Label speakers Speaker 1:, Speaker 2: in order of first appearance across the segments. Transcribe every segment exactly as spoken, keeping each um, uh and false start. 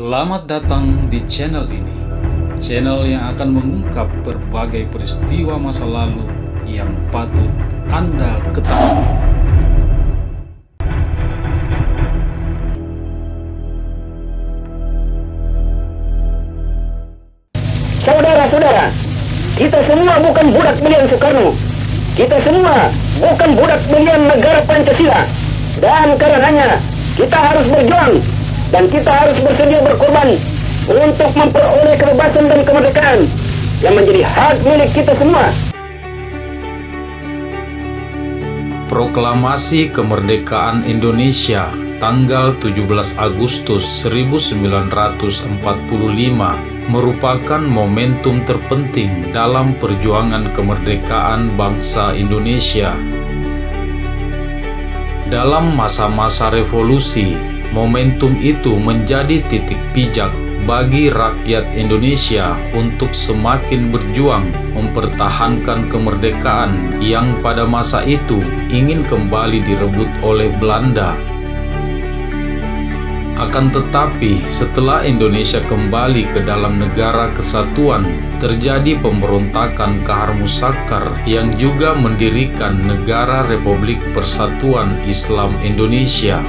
Speaker 1: Selamat datang di channel ini, channel yang akan mengungkap berbagai peristiwa masa lalu yang patut Anda ketahui.
Speaker 2: Saudara-saudara, kita semua bukan budak belian Soekarno. Kita semua bukan budak belian negara Pancasila. Dan karenanya kita harus berjuang dan kita harus bersedia berkorban untuk memperoleh kebebasan dan kemerdekaan yang menjadi hak milik kita semua.
Speaker 1: Proklamasi Kemerdekaan Indonesia tanggal tujuh belas Agustus seribu sembilan ratus empat puluh lima merupakan momentum terpenting dalam perjuangan kemerdekaan bangsa Indonesia. Dalam masa-masa revolusi, momentum itu menjadi titik pijak bagi rakyat Indonesia untuk semakin berjuang mempertahankan kemerdekaan yang pada masa itu ingin kembali direbut oleh Belanda. Akan tetapi, setelah Indonesia kembali ke dalam negara kesatuan, terjadi pemberontakan Kahar Muzakkar yang juga mendirikan Negara Republik Persatuan Islam Indonesia.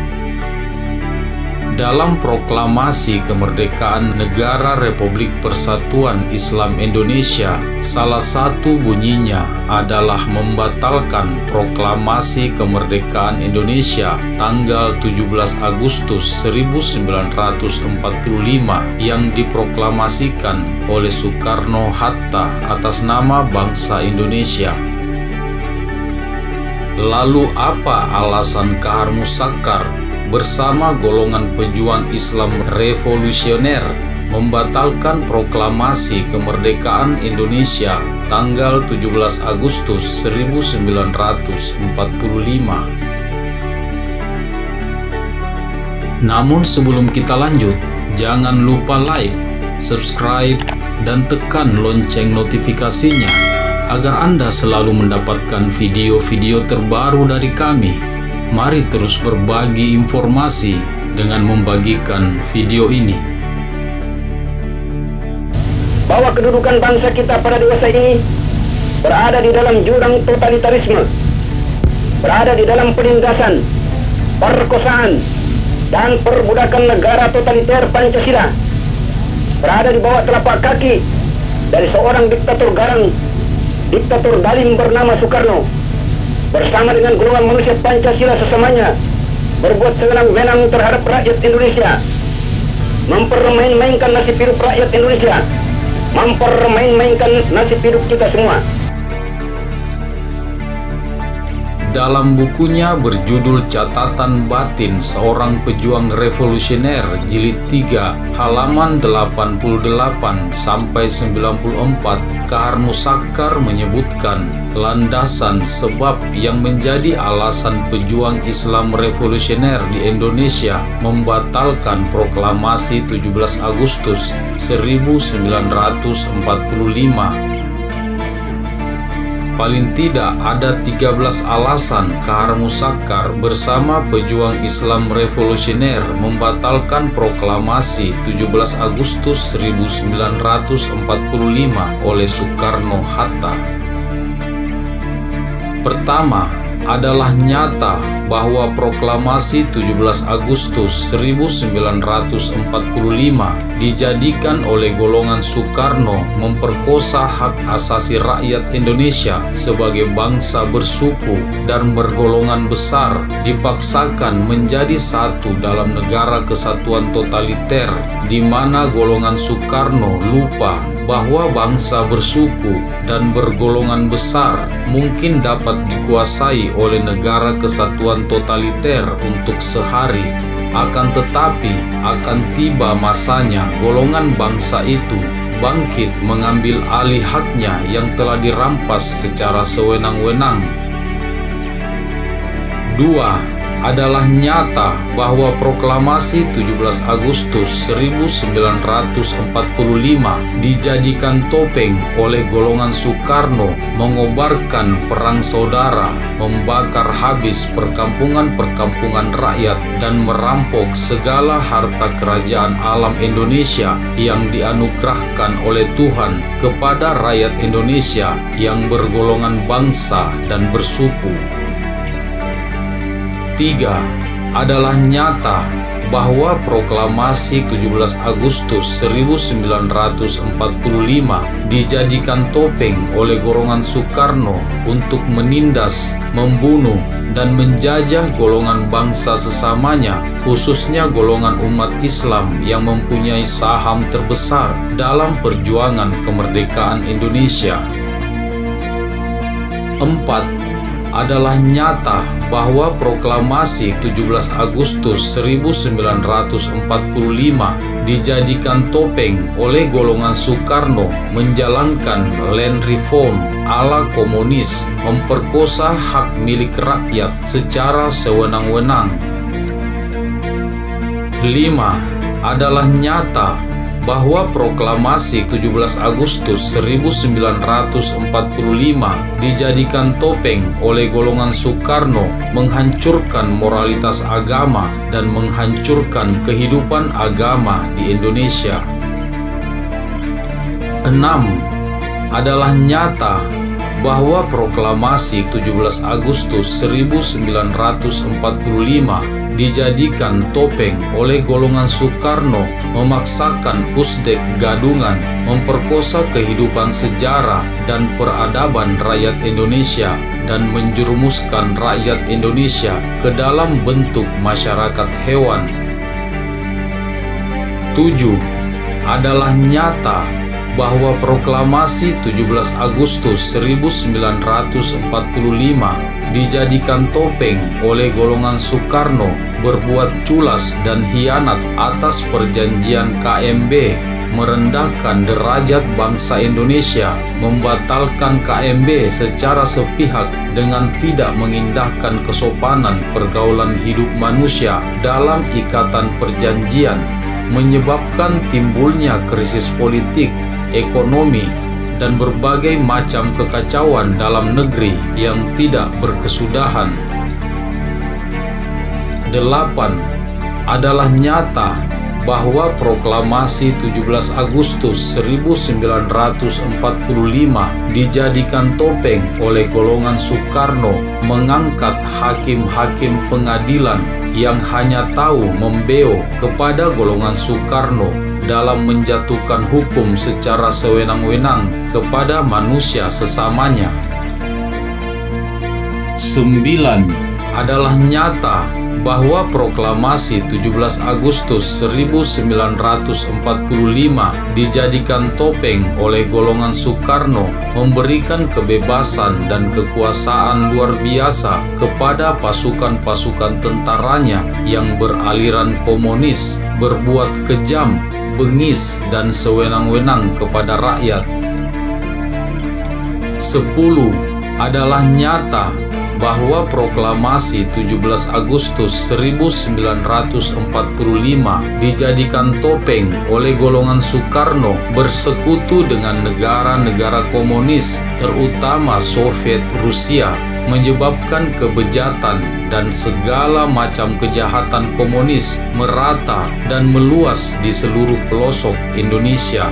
Speaker 1: Dalam proklamasi kemerdekaan Negara Republik Persatuan Islam Indonesia, salah satu bunyinya adalah membatalkan proklamasi kemerdekaan Indonesia tanggal tujuh belas Agustus seribu sembilan ratus empat puluh lima yang diproklamasikan oleh Soekarno-Hatta atas nama bangsa Indonesia. Lalu apa alasan Kahar Muzakkar bersama golongan pejuang Islam revolusioner membatalkan proklamasi kemerdekaan Indonesia tanggal tujuh belas Agustus seribu sembilan ratus empat puluh lima? Namun sebelum kita lanjut, jangan lupa like, subscribe, dan tekan lonceng notifikasinya agar Anda selalu mendapatkan video-video terbaru dari kami. Mari terus berbagi informasi dengan membagikan video ini.
Speaker 2: Bahwa kedudukan bangsa kita pada dewasa ini berada di dalam jurang totalitarisme, berada di dalam penindasan, perkosaan, dan perbudakan negara totaliter Pancasila, berada di bawah telapak kaki dari seorang diktator garang, diktator zalim bernama Soekarno, bersama dengan golongan manusia Pancasila sesamanya, berbuat sewenang-wenang terhadap rakyat Indonesia, mempermain-mainkan nasib hidup rakyat Indonesia, mempermain-mainkan nasib hidup kita semua.
Speaker 1: Dalam bukunya berjudul Catatan Batin Seorang Pejuang Revolusioner Jilid tiga halaman delapan puluh delapan sampai sembilan puluh empat, Kahar Muzakkar menyebutkan landasan sebab yang menjadi alasan pejuang Islam revolusioner di Indonesia membatalkan proklamasi tujuh belas Agustus seribu sembilan ratus empat puluh lima. Paling tidak ada tiga belas alasan Kahar Muzakkar bersama pejuang Islam revolusioner membatalkan proklamasi tujuh belas Agustus seribu sembilan ratus empat puluh lima oleh Soekarno-Hatta. Pertama, adalah nyata bahwa proklamasi tujuh belas Agustus seribu sembilan ratus empat puluh lima dijadikan oleh golongan Soekarno memperkosa hak asasi rakyat Indonesia sebagai bangsa bersuku dan bergolongan besar dipaksakan menjadi satu dalam negara kesatuan totaliter, di mana golongan Soekarno lupa bahwa bangsa bersuku dan bergolongan besar mungkin dapat dikuasai oleh negara kesatuan totaliter untuk sehari. Akan tetapi, akan tiba masanya golongan bangsa itu bangkit mengambil alih haknya yang telah dirampas secara sewenang-wenang. Dua, adalah nyata bahwa proklamasi tujuh belas Agustus seribu sembilan ratus empat puluh lima dijadikan topeng oleh golongan Soekarno mengobarkan perang saudara, membakar habis perkampungan-perkampungan rakyat dan merampok segala harta kerajaan alam Indonesia yang dianugerahkan oleh Tuhan kepada rakyat Indonesia yang bergolongan bangsa dan bersuku. Tiga, adalah nyata bahwa proklamasi tujuh belas Agustus seribu sembilan ratus empat puluh lima dijadikan topeng oleh golongan Soekarno untuk menindas, membunuh, dan menjajah golongan bangsa sesamanya, khususnya golongan umat Islam yang mempunyai saham terbesar dalam perjuangan kemerdekaan Indonesia. Empat, adalah nyata bahwa proklamasi tujuh belas Agustus seribu sembilan ratus empat puluh lima dijadikan topeng oleh golongan Soekarno menjalankan land reform ala komunis, memperkosa hak milik rakyat secara sewenang-wenang. Lima, adalah nyata bahwa proklamasi tujuh belas Agustus seribu sembilan ratus empat puluh lima dijadikan topeng oleh golongan Soekarno menghancurkan moralitas agama dan menghancurkan kehidupan agama di Indonesia. Enam, adalah nyata bahwa proklamasi tujuh belas Agustus seribu sembilan ratus empat puluh lima dijadikan topeng oleh golongan Soekarno memaksakan Pusdek Gadungan memperkosa kehidupan sejarah dan peradaban rakyat Indonesia dan menjerumuskan rakyat Indonesia ke dalam bentuk masyarakat hewan. Tujuh, adalah nyata bahwa proklamasi tujuh belas Agustus seribu sembilan ratus empat puluh lima dijadikan topeng oleh golongan Soekarno berbuat culas dan hianat atas perjanjian K M B, merendahkan derajat bangsa Indonesia, membatalkan K M B secara sepihak dengan tidak mengindahkan kesopanan pergaulan hidup manusia dalam ikatan perjanjian, menyebabkan timbulnya krisis politik, ekonomi, dan berbagai macam kekacauan dalam negeri yang tidak berkesudahan. Delapan, adalah nyata bahwa proklamasi tujuh belas Agustus seribu sembilan ratus empat puluh lima dijadikan topeng oleh golongan Soekarno mengangkat hakim-hakim pengadilan yang hanya tahu membeo kepada golongan Soekarno dalam menjatuhkan hukum secara sewenang-wenang kepada manusia sesamanya. Sembilan, adalah nyata bahwa proklamasi tujuh belas Agustus seribu sembilan ratus empat puluh lima dijadikan topeng oleh golongan Soekarno memberikan kebebasan dan kekuasaan luar biasa kepada pasukan-pasukan tentaranya yang beraliran komunis, berbuat kejam, bengis, dan sewenang-wenang kepada rakyat. Sepuluh, adalah nyata bahwa proklamasi tujuh belas Agustus seribu sembilan ratus empat puluh lima dijadikan topeng oleh golongan Soekarno bersekutu dengan negara-negara komunis, terutama Soviet Rusia, menyebabkan kebejatan dan segala macam kejahatan komunis merata dan meluas di seluruh pelosok Indonesia.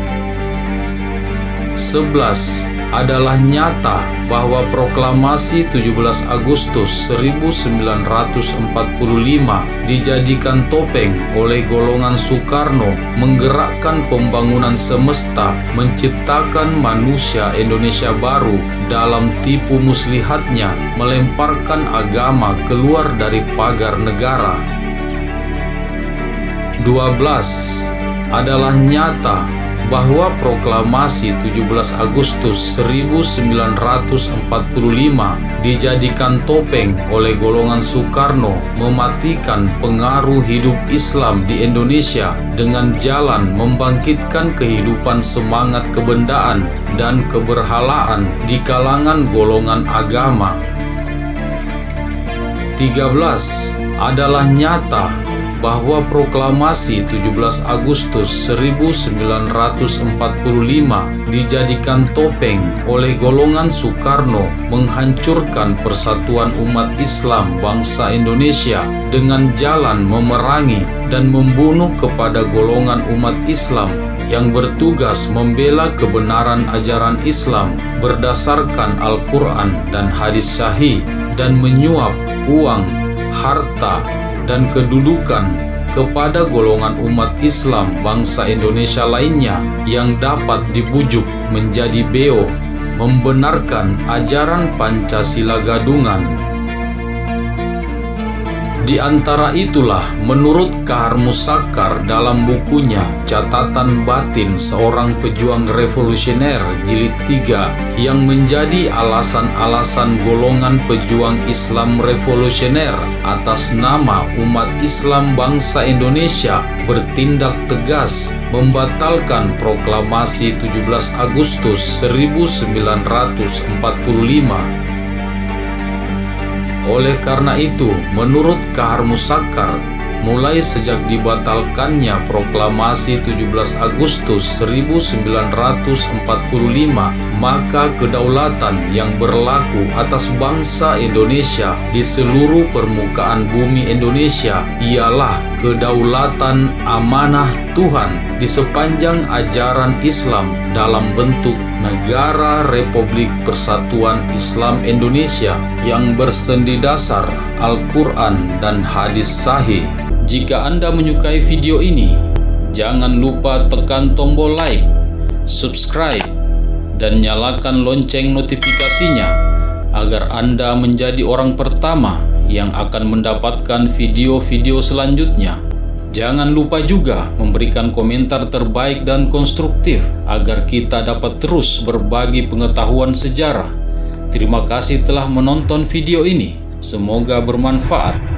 Speaker 1: Sebelas, adalah nyata bahwa proklamasi tujuh belas Agustus seribu sembilan ratus empat puluh lima dijadikan topeng oleh golongan Soekarno menggerakkan pembangunan semesta, menciptakan manusia Indonesia baru dalam tipu muslihatnya, melemparkan agama keluar dari pagar negara. Dua belas, adalah nyata bahwa proklamasi tujuh belas Agustus seribu sembilan ratus empat puluh lima dijadikan topeng oleh golongan Soekarno mematikan pengaruh hidup Islam di Indonesia dengan jalan membangkitkan kehidupan semangat kebendaan dan keberhalaan di kalangan golongan agama. tiga belas. Adalah nyata bahwa proklamasi tujuh belas Agustus seribu sembilan ratus empat puluh lima dijadikan topeng oleh golongan Soekarno menghancurkan persatuan umat Islam bangsa Indonesia dengan jalan memerangi dan membunuh kepada golongan umat Islam yang bertugas membela kebenaran ajaran Islam berdasarkan Al-Quran dan hadis sahih, dan menyuap uang, harta, dan kedudukan kepada golongan umat Islam bangsa Indonesia lainnya yang dapat dibujuk menjadi beo membenarkan ajaran Pancasila gadungan. Di antara itulah menurut Kahar Muzakkar dalam bukunya Catatan Batin Seorang Pejuang Revolusioner Jilid tiga yang menjadi alasan-alasan golongan pejuang Islam revolusioner atas nama umat Islam bangsa Indonesia bertindak tegas membatalkan proklamasi tujuh belas Agustus seribu sembilan ratus empat puluh lima. Oleh karena itu, menurut Kahar Muzakkar, mulai sejak dibatalkannya proklamasi tujuh belas Agustus seribu sembilan ratus empat puluh lima, maka kedaulatan yang berlaku atas bangsa Indonesia di seluruh permukaan bumi Indonesia ialah kedaulatan amanah Tuhan di sepanjang ajaran Islam dalam bentuk Negara Republik Persatuan Islam Indonesia yang bersendi dasar Al-Quran dan hadis sahih. Jika Anda menyukai video ini, jangan lupa tekan tombol like, subscribe, dan nyalakan lonceng notifikasinya agar Anda menjadi orang pertama yang akan mendapatkan video-video selanjutnya. Jangan lupa juga memberikan komentar terbaik dan konstruktif agar kita dapat terus berbagi pengetahuan sejarah. Terima kasih telah menonton video ini. Semoga bermanfaat.